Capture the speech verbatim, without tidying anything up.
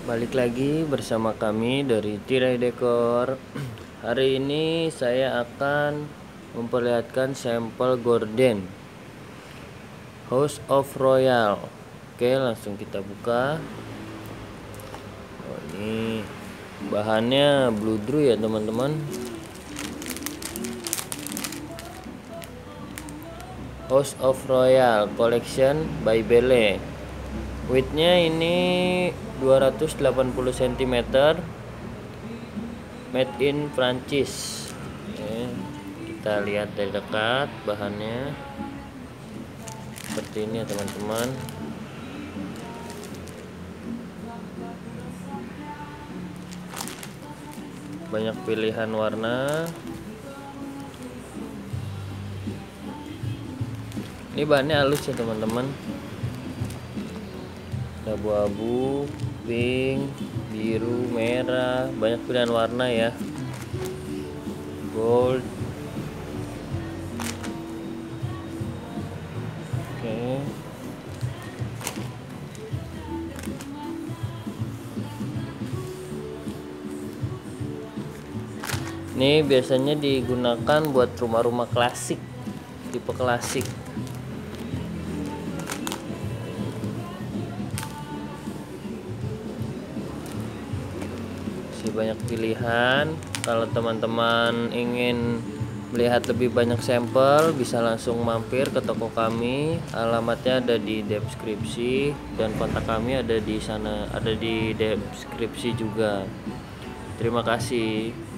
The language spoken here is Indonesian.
Balik lagi bersama kami dari Tirai Dekor. Hari ini saya akan memperlihatkan sampel gorden House of Royal. Oke, langsung kita buka. Oh, ini bahannya Blue Drew ya teman-teman. House of Royal Collection by Belle. Widthnya ini dua ratus delapan puluh sentimeter, made in Prancis. Oke, kita lihat dari dekat bahannya seperti ini ya teman-teman. Banyak pilihan warna. Ini bahannya halus ya teman-teman, abu-abu, pink, biru, merah, banyak pilihan warna ya, gold. Oke, ini biasanya digunakan buat rumah-rumah klasik, tipe klasik. Banyak pilihan. Kalau teman-teman ingin melihat lebih banyak sampel, bisa langsung mampir ke toko kami. Alamatnya ada di deskripsi dan kontak kami ada di sana, ada di deskripsi juga. Terima kasih.